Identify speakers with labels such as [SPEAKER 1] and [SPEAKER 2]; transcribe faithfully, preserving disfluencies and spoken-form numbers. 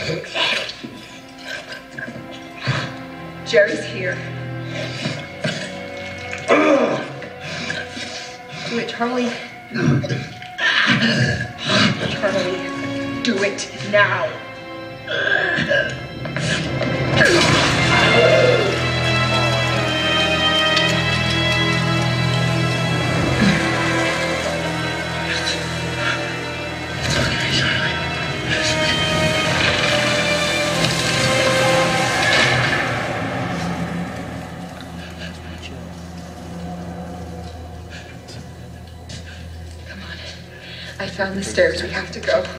[SPEAKER 1] Jerry's here. Do it, Charlie. Charlie, do it now. I found the stairs. We have to go.